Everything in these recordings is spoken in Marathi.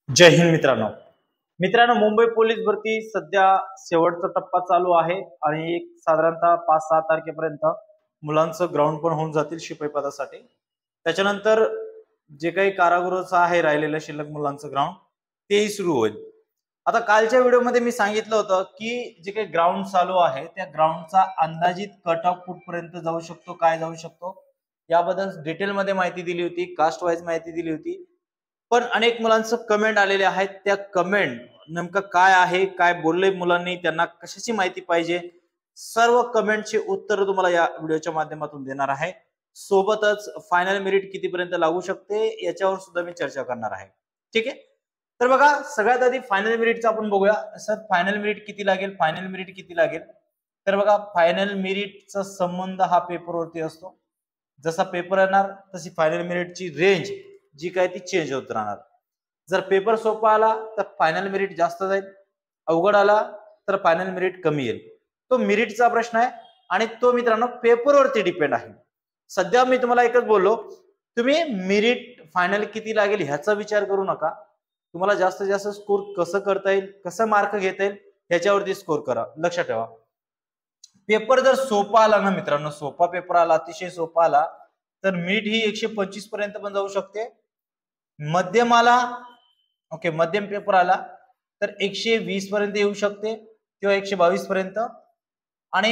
जय हिंद मित्रांनो मुंबई पोलीस भरती सध्या शेवटचा टप्पा चालू आहे आणि एक साधारणतः 5-6 तारखेपर्यंत मुलांचं ग्राउंड पण होऊन जातील शिपाई पदासाठी। त्याच्यानंतर जे काही कारागृहाचं आहे राहिलेलं शिल्लक मुलांचं ग्राउंड तेही सुरू होईल। आता कालच्या व्हिडिओमध्ये मी सांगितलं होतं की जे काही ग्राउंड चालू आहे त्या ग्राउंडचा अंदाजित कट ऑफ कुठपर्यंत जाऊ शकतो, काय जाऊ शकतो याबद्दल डिटेलमध्ये माहिती दिली होती, कास्ट वाईज माहिती दिली होती। पण अनेक मुलांचं कमेंट आलेले आहेत, त्या कमेंट नेमकं काय आहे, काय बोलले मुलांनी, त्यांना कशाची माहिती पाहिजे, सर्व कमेंटचे उत्तर तुम्हाला या व्हिडिओच्या माध्यमातून देणार आहे। सोबतच फायनल मेरिट कितीपर्यंत लागू शकते याच्यावर सुद्धा मी चर्चा करणार आहे। ठीक आहे, तर बघा सगळ्यात आधी फायनल मेरिटचं आपण बघूया। सर फायनल मेरिट किती लागेल, फायनल मेरिट किती लागेल? तर बघा फायनल मेरिटचा संबंध हा पेपरवरती असतो। जसा पेपर येणार तशी फायनल मेरिटची रेंज जी काय ती चेंज होत राहणार। जर पेपर सोपा आला तर फायनल मेरिट जास्त जाईल, अवघड आला तर फायनल मेरिट कमी येईल। तो मेरिटचा प्रश्न आहे आणि तो मित्रांनो पेपरवरती डिपेंड आहे। सध्या मी तुम्हाला एकच बोललो, तुम्ही मेरिट फायनल किती लागेल ह्याचा विचार करू नका। तुम्हाला जास्तीत जास्त स्कोर कसं करता येईल, कसं मार्क घेता येईल ह्याच्यावरती स्कोर करा। लक्षात ठेवा, पेपर जर सोपा आला ना मित्रांनो, सोपा पेपर आला, अतिशय सोपा आला तर मेरिट ही 125 पर्यंत पण जाऊ शकते। मध्यम आला, ओके मध्यम पेपर आला तर 120 पर्यंत येऊ शकते किंवा 122 पर्यंत। आणि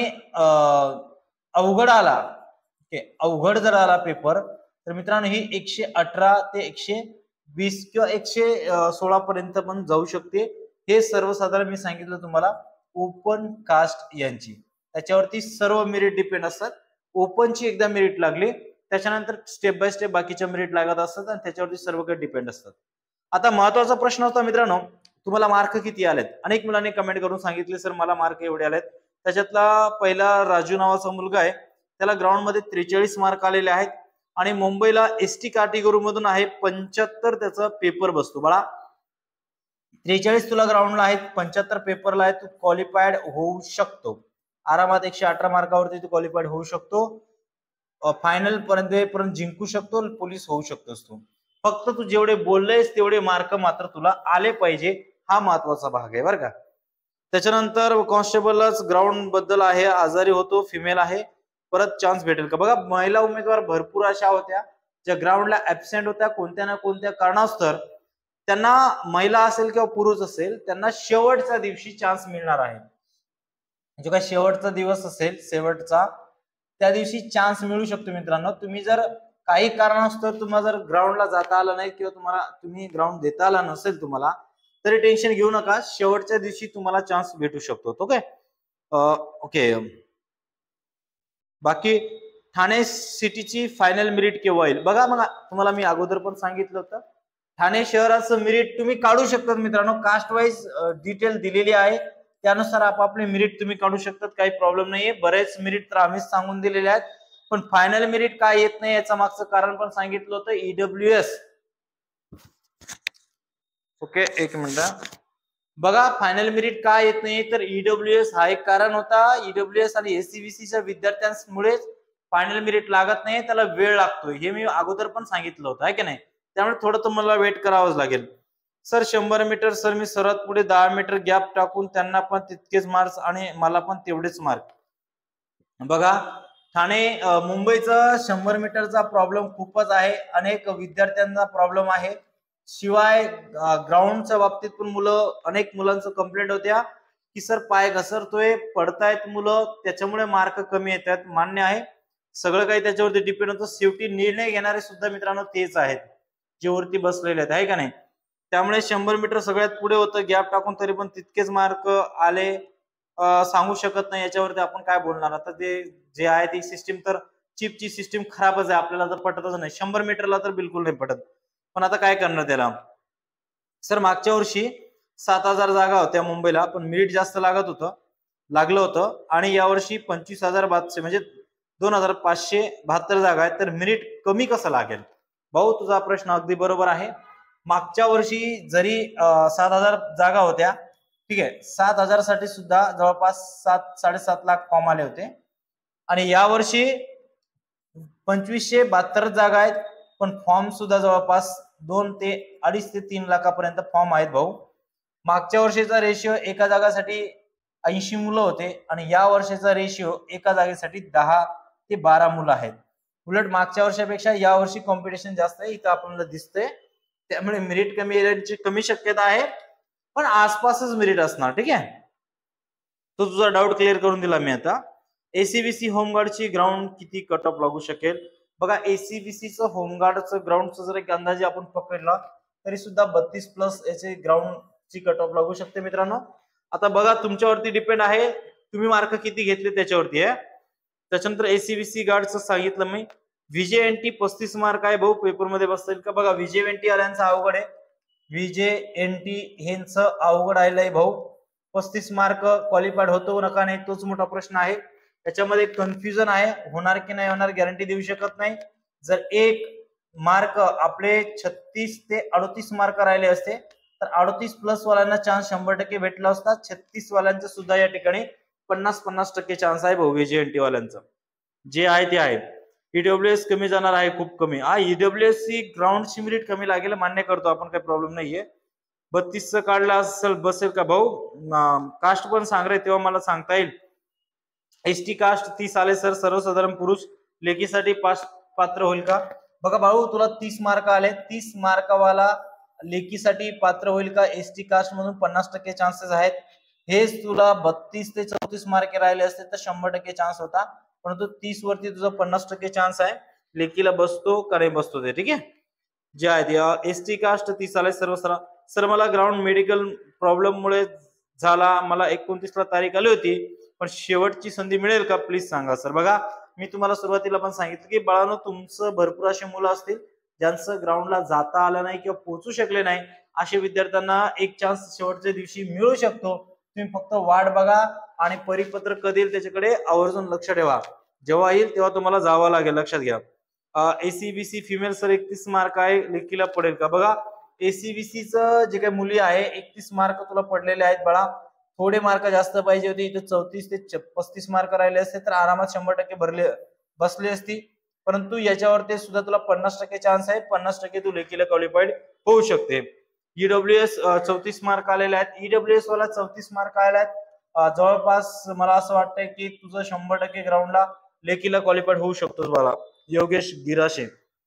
अवघड आला, ओके अवघड जर आला पेपर तर मित्रांनो ही 118 ते 120 किंवा 116 पर्यंत पण जाऊ शकते। हे सर्वसाधारण मी सांगितलं तुम्हाला ओपन कास्ट यांची, त्याच्यावरती सर्व मेरिट डिपेंड असतात। ओपनची एकदा मेरिट लागली त्याच्यानंतर स्टेप बाय स्टेप बाकीच्या मेरिट लागत असतात आणि त्याच्यावरती सर्व काही डिपेंड असतात। आता महत्वाचा प्रश्न होता मित्रांनो, तुम्हाला मार्क किती आलेत? अनेक मुलांनी कमेंट करून सांगितले सर मला मार्क एवढे आलेत। त्याच्यातला पहिला राजू नावाचा मुलगा आहे, त्याला ग्राउंड मध्ये 43 मार्क आलेले आहेत आणि मुंबईला एसटी कॅटेगरी मधून आहे, 75 त्याचा पेपर बसतो। बाळा 43 तुला ग्राउंडला आहेत, 75 पेपरला आहे, तू क्वालिफाईड होऊ शकतो आरामात। 118 मार्कावरती तू क्वालिफाईड होऊ शकतो, फायनल पर्यंत जिंकू शकतो, पोलीस होऊ शकतोस तू। फक्त तू जेवढे बोललेस तेवढे मार्क मात्र तुला आले पाहिजे, हा महत्वाचा भाग आहे बरं का। त्याच्यानंतर कॉन्स्टेबलच ग्राउंड बद्दल आहे, आजारी होतो, फिमेल आहे, परत चान्स भेटेल का? बघा महिला उमेदवार भरपूर अशा होत्या ज्या ग्राउंडला ऍबसेंट होत्या कोणत्या ना कोणत्या कारणास्तव, त्यांना महिला असेल किंवा पुरुष असेल त्यांना शेवटच्या दिवशी चान्स मिळणार आहे। जो काय शेवटचा दिवस असेल शेवटचा त्या दिवशी चान्स मिळू शकतो मित्रांनो। तुम्ही जर काही कारणास्तव तुम्हाला जर ग्राउंडला जाता आलं नाही किंवा तुम्ही ग्राउंड देता आला नसेल तुम्हाला, तरी टेन्शन घेऊ नका, शेवटच्या दिवशी तुम्हाला चान्स भेटू शकतो। ओके ओके, बाकी ठाणे सिटीची फायनल मेरिट केव्हा येईल? बघा मग तुम्हाला मी अगोदर पण सांगितलं होतं, ठाणे शहराचं मेरिट तुम्ही काढू शकतात मित्रांनो। कास्ट वाईज डिटेल दिलेली आहे, त्यानुसार आपापले मेरिट तुम्ही काढू शकतात, काही प्रॉब्लेम नाहीये। बरेच मेरिट तर आम्हीच सांगून दिलेले आहेत, पण फायनल मेरिट काय येत नाही याचं मागचं कारण पण सांगितलं होतं, ईडब्ल्यूएस। ओके एक मिनिट, बघा फायनल मेरिट काय येत नाही तर ईडब्ल्यूएस हा एक कारण होता। ईडब्ल्यूएस आणि एससीबीसीच्या विद्यार्थ्यांमुळे फायनल मेरिट लागत नाही, त्याला वेळ लागतो, हे मी अगोदर पण सांगितलं होतं आहे की नाही। त्यामुळे थोडं तुम्हाला वेट करावंच लागेल। सर 100 मीटर, सर मी सर्वात पुढे 10 मीटर गॅप टाकून त्यांना पण तितकेच मार्क्स आणि मला पण तेवढेच मार्क। बघा ठाणे मुंबईचा 100 मीटरचा प्रॉब्लेम खूपच आहे, अनेक विद्यार्थ्यांना प्रॉब्लेम आहे। शिवाय ग्राउंडच्या बाबतीत पण अनेक मुलांचं कंप्लेंट होत्या की सर पाय घसरतोय, पडतायत मुलं, त्याच्यामुळे मार्क कमी येतात। मान्य आहे, सगळं काही त्याच्यावरती डिपेंड होतं। शेवटी निर्णय घेणारे सुद्धा मित्रांनो तेच आहेत जे वरती बसलेले आहेत, आहे का नाही। त्यामुळे 100 मीटर सगळ्यात पुढे होतं गॅप टाकून, तरी पण तितकेच मार्क आले, सांगू शकत नाही याच्यावरती आपण काय बोलणार। आता ते जे आहे ती सिस्टीम तर चिपची सिस्टीम खराबच आहे, आपल्याला तर पटतच नाही। 100 मीटरला तर बिलकुल नाही पटत, पण आता काय करणार त्याला। सर मागच्या वर्षी 7000 जागा होत्या मुंबईला, पण मेरिट जास्त लागलं होतं आणि यावर्षी 25,000 म्हणजे 2572 जागा आहेत, तर मेरिट कमी कसं लागेल? भाऊ तुझा प्रश्न अगदी बरोबर आहे। मागच्या वर्षी जरी 7000 जागा होत्या, ठीक आहे, 7000 साठी सुद्धा जवळपास 7-7.5 लाख फॉर्म आले होते आणि यावर्षी 2572 जागा आहेत, पण फॉर्म सुद्धा जवळपास 2 ते 2.5 ते 3 लाखापर्यंत फॉर्म आहेत भाऊ. मागच्या वर्षीचा रेशिओ एका जागासाठी 80 मुलं होते आणि या वर्षीचा रेशिओ एका जागेसाठी 10 ते 12 मुलं आहेत. उलट मागच्या वर्षापेक्षा या वर्षी कॉम्पिटिशन जास्त आहे, इथं आपल्याला दिसतंय. त्यामुळे मेरिट कमी येण्याची कमी शक्यता आहे, पण आसपासच मेरिट असणार. ठीक आहे, तो तुझा डाऊट क्लिअर करून दिला मी आता. एसीबीसी होमगार्डची ग्राउंड किती कट ऑफ लागू शकेल? बघा, एसीबीसीचं होमगार्डचं ग्राउंडचं जर एक अंदाजे आपण पकडला तरी सुद्धा 32 प्लस याचे ग्राउंडची कट ऑफ लागू शकते मित्रांनो. आता बघा, तुमच्यावरती डिपेंड आहे, तुम्ही मार्क किती घेतले त्याच्यावरती आहे. त्याच्यानंतर एसीबीसी गार्डचं सांगितलं मी. व्हीजेएनटी 35 मार्क आहे भाऊ, पेपरमध्ये बसतील का? बघा, व्हीजेएनटी आल्यांचं अवघड आहे. व्हीजेएनटी हेंचं अवघड आलंय भाऊ. 35 मार्क क्वालिफाईड होतो नका नाही, तोच मोठा प्रश्न आहे. त्याच्यामध्ये कन्फ्युजन आहे, होणार की नाही होणार गॅरंटी देऊ शकत नाही. जर एक मार्क आपले 36 ते 38 मार्क राहिले असते तर 38 प्लस वाल्यांना चान्स 100% भेटला असता. 36 वाल्यांचा सुद्धा या ठिकाणी 50-50% चान्स आहे भाऊ. व्हीजेएनटी वाल्यांचं जे आहे ते आहे. ईडब्ल्यूएस कमी जाणार आहे, खूप कमी. ईडब्ल्यूएस ची ग्राउंडची मेरिट कमी लागेल, मान्य करतो आपण, काही प्रॉब्लेम नाहीये. 32 काढला असेल बसेल का भाऊ? कास्ट पण सांग रे, तेव्हा मला सांगता येईल. एसटी कास्ट 30 आले सर, सर्वसाधारण पुरुष लेखीसाठी पात्र होईल का? बघा भाऊ, तुला 30 मार्क आले, 30 मार्कवाला लेखीसाठी पात्र होईल का? एसटी कास्ट मधून 50% चान्सेस आहेत. हेच तुला 32 ते 34 मार्क राहिले असते तर 100% चान्स होता, परंतु 30 वरती तुझा 50% चान्स आहे. लेखीला बसतो का नाही बसतो ते. ठीक आहे, जे आहे एसटी कास्ट 30 आले सर्व. सर मला ग्राउंड मेडिकल प्रॉब्लेम मुळे झाला, मला 29 ला तारीख आली होती, पण शेवटची संधी मिळेल का? प्लीज सांगा सर. बघा, मी तुम्हाला सुरुवातीला पण सांगितलं की बाळांनो, तुमचं भरपूर असे मुलं असतील ज्यांचं ग्राउंडला जाता आलं नाही किंवा पोहोचू शकले नाही. अशा विद्यार्थ्यांना एक चान्स शेवटच्या दिवशी मिळू शकतो. तुम्ही फक्त वाट बघा आणि परिपत्र कधी येईल त्याच्याकडे आवर्जून लक्ष ठेवा. जेव्हा येईल तेव्हा तुम्हाला जावं लागेल, लक्षात घ्या. एसीबीसी फिमेल सर 31 मार्क आहे, लेखीला पडेल का? बघा, एसीबीसीचं जे काही मुली आहे 31 मार्क तुला पडलेले आहेत बाळा. थोडे मार्क जास्त पाहिजे होते, इथे 34 ते 35 मार्क राहिले असते तर आरामात 100% बसली असती. परंतु याच्यावरती सुद्धा तुला 50% चान्स आहे, 50% तू लेखीला क्वालिफाईड होऊ शकते. ईडब्ल्यूएस 34 मार्क आलेले आहेत, ईडब्ल्यूएस वाला 34 मार्क आलेले आहेत. जवळपास मला असं वाटतंय की तुझं 100% ग्राउंडला लेखीला क्वालिफाईड होऊ शकतो बाळा. योगेश गिराशे.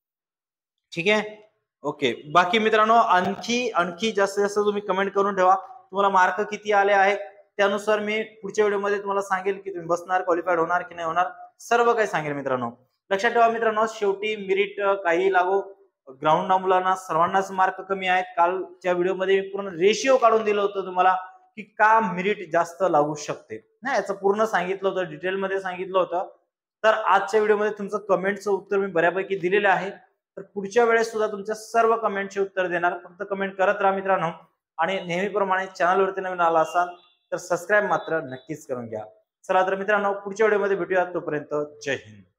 ठीक आहे, ओके. बाकी मित्रांनो, आणखी जास्तीत जास्त तुम्ही कमेंट करून ठेवा तुम्हाला मार्क किती आले आहेत. त्यानुसार मी पुढच्या व्हिडिओमध्ये तुम्हाला सांगेल की तुम्ही बसणार, क्वालिफाईड होणार की नाही होणार, सर्व काही सांगेल मित्रांनो. लक्षात ठेवा मित्रांनो, शेवटी मेरिट काही लागो, ग्राउंडला मुलांना सर्वांनाच मार्क कमी आहेत. कालच्या व्हिडिओमध्ये मी पूर्ण रेशिओ काढून दिलं होतं तुम्हाला की का मेरिट जास्त लागू शकते ना, याचं पूर्ण सांगितलं होतं, डिटेलमध्ये सांगितलं होतं. तर आजच्या व्हिडिओमध्ये तुमचं कमेंटचं उत्तर मी बऱ्यापैकी दिलेलं आहे. तर पुढच्या वेळेस सुद्धा तुमच्या सर्व कमेंटचे उत्तर देणार. फक्त कमेंट करत राहा मित्रांनो. आणि नेहमीप्रमाणे चॅनलवरती नवीन आला असाल तर सबस्क्राईब मात्र नक्कीच करून घ्या. चला तर मित्रांनो, पुढच्या व्हिडिओमध्ये भेटूया. तोपर्यंत जय हिंद.